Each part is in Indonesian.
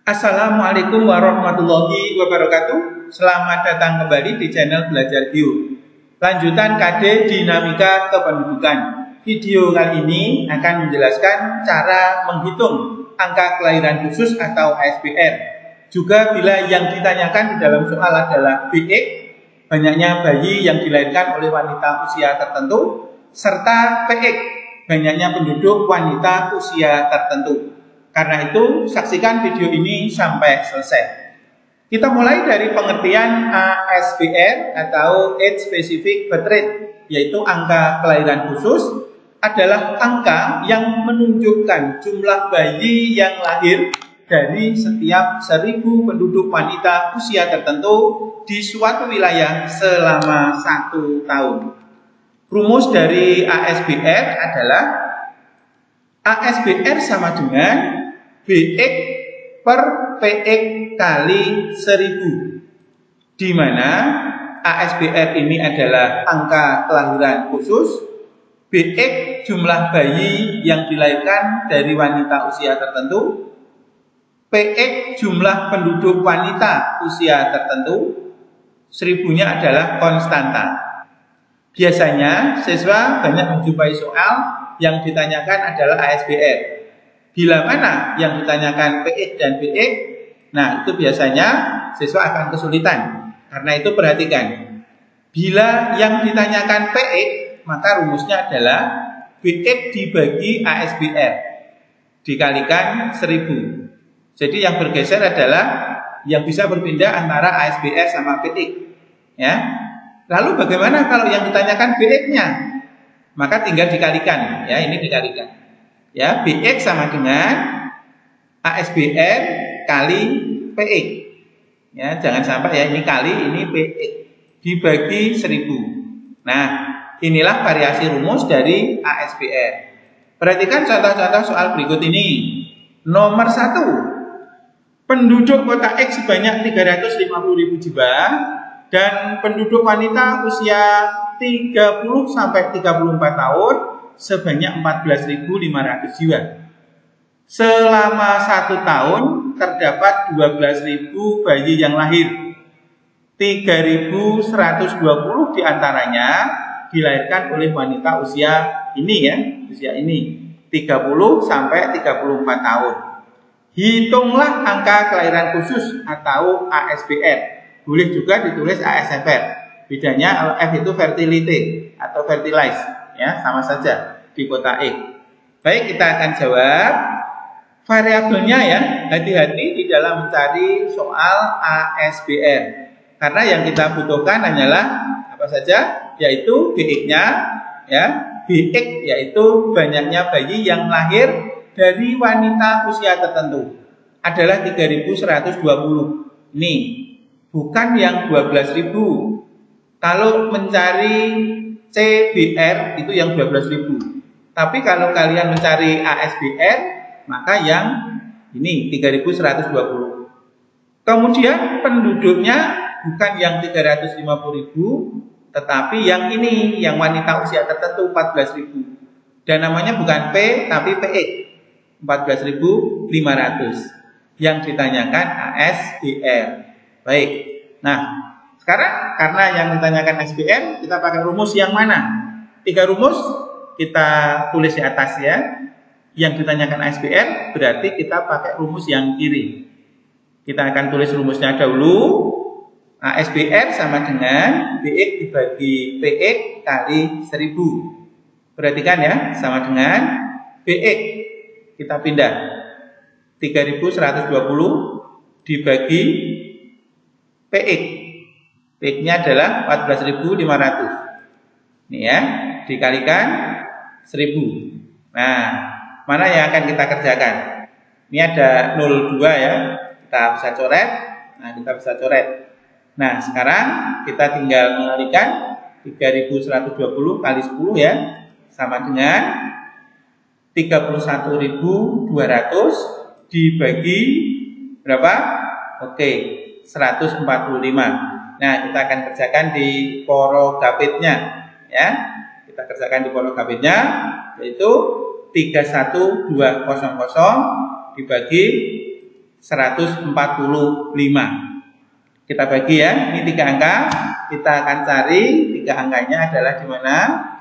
Assalamualaikum warahmatullahi wabarakatuh. Selamat datang kembali di channel Belajar Bio. Lanjutan KD Dinamika Kependudukan. Video kali ini akan menjelaskan cara menghitung angka kelahiran khusus atau ASBR. Juga bila yang ditanyakan di dalam soal adalah BX, banyaknya bayi yang dilahirkan oleh wanita usia tertentu, serta PX, banyaknya penduduk wanita usia tertentu. Karena itu, saksikan video ini sampai selesai. Kita mulai dari pengertian ASBR atau Age Specific Birth Rate, yaitu angka kelahiran khusus adalah angka yang menunjukkan jumlah bayi yang lahir dari setiap 1000 penduduk wanita usia tertentu di suatu wilayah selama 1 tahun. Rumus dari ASBR adalah ASBR sama dengan BX per PX kali 1000, di mana ASBR ini adalah angka kelahiran khusus, BX jumlah bayi yang dilahirkan dari wanita usia tertentu, PX jumlah penduduk wanita usia tertentu, 1000-nya adalah konstanta. Biasanya siswa banyak menjumpai soal yang ditanyakan adalah ASBR. Bila mana yang ditanyakan PX dan BX, nah itu biasanya siswa akan kesulitan. Karena itu perhatikan, bila yang ditanyakan PX, maka rumusnya adalah BX dibagi ASBR dikalikan 1000. Jadi yang bergeser adalah yang bisa berpindah antara ASBR sama PX. Ya. Lalu bagaimana kalau yang ditanyakan BX-nya? Maka tinggal dikalikan. Ya, ini dikalikan. Ya, BX sama dengan ASBR kali PX. Ya, jangan sampai ya ini kali ini PX dibagi 1000. Nah, inilah variasi rumus dari ASBR. Perhatikan contoh-contoh soal berikut ini. Nomor 1. Penduduk kota X sebanyak 350.000 jiwa dan penduduk wanita usia 30 sampai 34 tahun sebanyak 14.500 jiwa. Selama 1 tahun terdapat 12.000 bayi yang lahir. 3.120 diantaranya dilahirkan oleh wanita usia ini ya, usia ini 30 sampai 34 tahun. Hitunglah angka kelahiran khusus atau ASBR. Boleh juga ditulis ASFR. Bedanya F itu fertility atau fertilize, ya sama saja di kota X. Baik, kita akan jawab. Variabelnya ya, hati-hati di dalam mencari soal ASBR. Karena yang kita butuhkan hanyalah apa saja, yaitu BX-nya, ya, BX yaitu banyaknya bayi yang lahir dari wanita usia tertentu adalah 3.120. Ini bukan yang 12.000. Kalau mencari CBR itu yang 12.000. Tapi kalau kalian mencari ASBR, maka yang ini 3.120. Kemudian penduduknya bukan yang 350.000, tetapi yang ini, yang wanita usia tertentu 14.000. Dan namanya bukan P, tapi PX 14.500. Yang ditanyakan ASBR. Baik. Nah, sekarang karena yang ditanyakan ASBR, kita pakai rumus yang mana? 3 rumus kita tulis di atas ya. Yang ditanyakan ASBR berarti kita pakai rumus yang kiri. Kita akan tulis rumusnya dahulu. ASBR sama dengan BX dibagi PX kali 1000. Perhatikan ya, sama dengan BX. Kita pindah 3.120 dibagi PX. PX-nya adalah 14.500. Ini ya, dikalikan 1000. Nah, mana yang akan kita kerjakan? Ini ada 02 ya. Kita bisa coret. Nah, kita bisa coret. Nah, sekarang kita tinggal mengalikan 3.120 kali 10 ya, sama dengan 31.200 dibagi berapa? Oke, 145. Nah, kita akan kerjakan di porogapitnya ya. Kita kerjakan di porogapitnya, yaitu 31200 dibagi 145. Kita bagi ya, ini 3 angka. Kita akan cari 3 angkanya adalah di mana?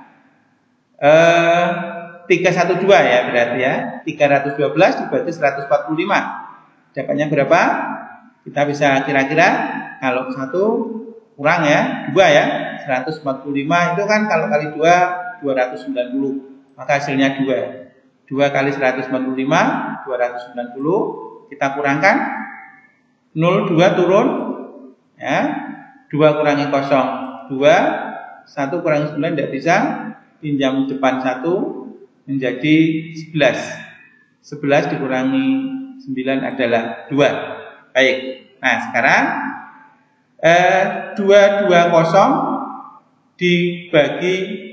312 ya berarti ya. 312 dibagi 145. Dapatnya berapa? Kita bisa kira-kira kalau 1 kurang ya, 2 ya. 145 itu kan kalau kali 2 290. Maka hasilnya 2. 2 kali 145 290. Kita kurangkan 0, 2 turun ya. 2 kurangi 0 2, 1 kurangi 9 tidak bisa. Pinjam depan 1 menjadi 11. 11 dikurangi 9 adalah 2. Baik. Nah, sekarang 220 dibagi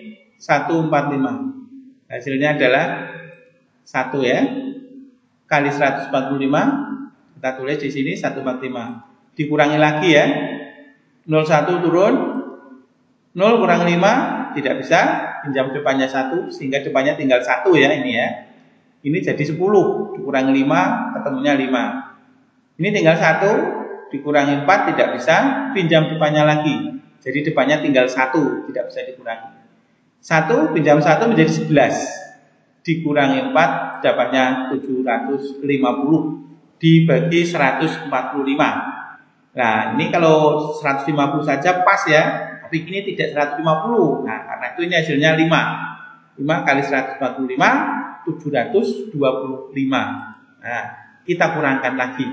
145. Hasilnya adalah 1 ya. Kali 145, kita tulis di sini 145. Dikurangi lagi ya. 01 turun. 0 kurang 5 tidak bisa. Pinjam depannya 1 sehingga depannya tinggal 1 ya ini ya. Ini jadi 10 dikurangi 5 ketemunya 5. Ini tinggal 1 dikurangi 4 tidak bisa. Pinjam depannya lagi. Jadi depannya tinggal 1 tidak bisa dikurangi. 1 pinjam 1 menjadi 11. Dikurangi 4 dapatnya 750 dibagi 145. Nah, ini kalau 150 saja pas ya, tapi ini tidak 150. Nah, karena itu ini hasilnya 5. 5 kali 145 725. Nah, kita kurangkan lagi.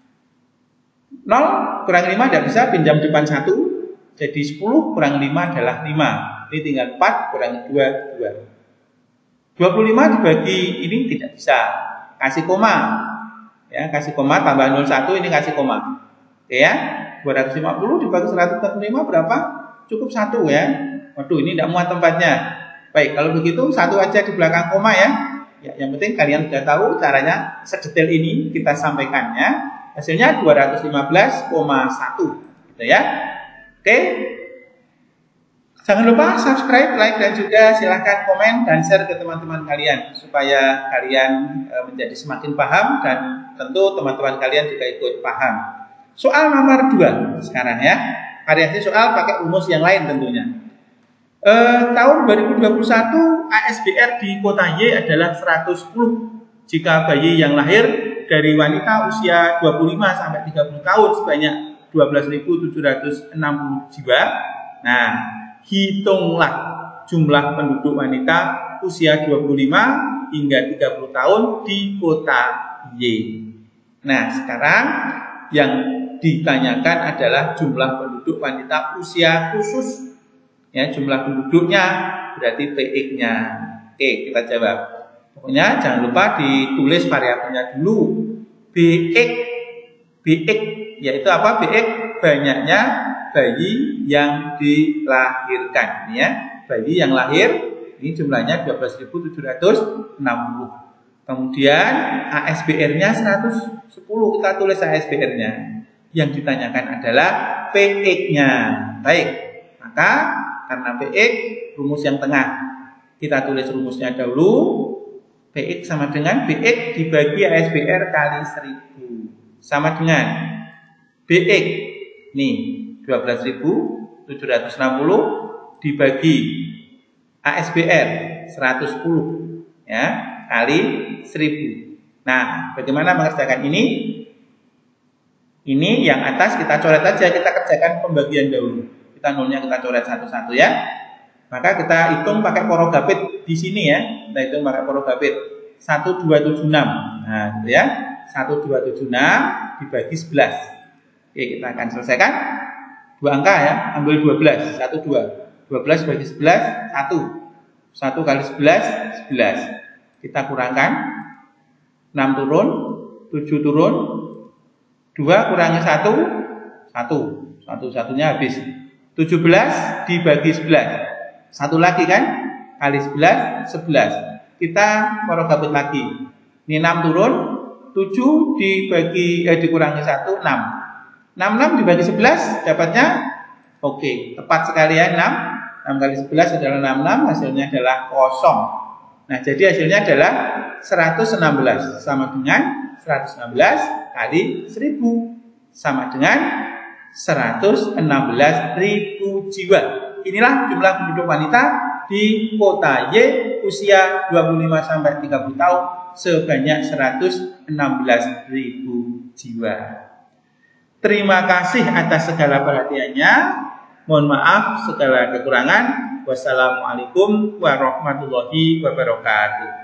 0 kurang 5 tidak bisa, pinjam depan 1. Jadi 10 kurang 5 adalah 5. Ini tinggal 4 kurangi 2 2. 25 dibagi ini tidak bisa. Kasih koma. Ya, kasih koma tambah 01 ini kasih koma. Oke ya. 250 dibagi 145 berapa? Cukup 1 ya. Waduh, ini tidak muat tempatnya. Baik, kalau begitu 1 aja di belakang koma ya. Ya, yang penting kalian sudah tahu caranya sedetail ini kita sampaikannya. Hasilnya 215,1 gitu ya. Oke. Jangan lupa subscribe, like, dan juga silahkan komen dan share ke teman-teman kalian supaya kalian menjadi semakin paham dan tentu teman-teman kalian juga ikut paham. Soal nomor 2 sekarang ya. Variasi soal pakai rumus yang lain tentunya. Tahun 2021 ASBR di kota Y adalah 110 jika bayi yang lahir dari wanita usia 25 sampai 30 tahun sebanyak 12.760 jiwa. Nah, hitunglah jumlah penduduk wanita usia 25 hingga 30 tahun di kota Y. Nah, sekarang yang ditanyakan adalah jumlah penduduk wanita usia khusus. Ya, jumlah penduduknya berarti PX-nya. Oke, kita jawab. Pokoknya jangan lupa ditulis variabelnya dulu. BX yaitu apa? BX banyaknya bayi yang dilahirkan ya. Bayi yang lahir ini jumlahnya 12.760. Kemudian ASBR-nya 110, kita tulis ASBR-nya. Yang ditanyakan adalah PX-nya. Baik. Maka karena PX rumus yang tengah, kita tulis rumusnya dahulu. PX sama dengan BX dibagi ASBR kali 1000 sama dengan BX nih 12.760 dibagi ASBR 110 ya kali 1000. Nah, bagaimana mengerjakan ini? Ini yang atas kita coret aja, kita kerjakan pembagian dahulu. Kita nolnya kita coret satu-satu ya. Maka kita hitung pakai porogapit di sini ya. Kita hitung pakai porogapit 1276. Nah, gitu ya. 1276 dibagi 11. Oke, kita akan selesaikan. 2 angka ya, ambil 12, 1 2. 12 bagi 11 1. 1 kali 11 11. Kita kurangkan 6 turun, 7 turun. 2 kurangi 1 1. 1-1-nya habis. 17 dibagi 11. 1 lagi kan? Kali 11 11. Kita porogapit lagi. Ini 6 turun, 7 dikurangi 1 6. 6 dibagi 11 dapatnya oke, tepat sekali ya 6. 6 kali 11 adalah 66, hasilnya adalah kosong. Nah, jadi hasilnya adalah 116 sama dengan 116 kali 1000 sama dengan 116.000 jiwa. Inilah jumlah penduduk wanita di kota Y usia 25 sampai 30 tahun sebanyak 116.000 jiwa. Terima kasih atas segala perhatiannya. Mohon maaf segala kekurangan. Wassalamualaikum warahmatullahi wabarakatuh.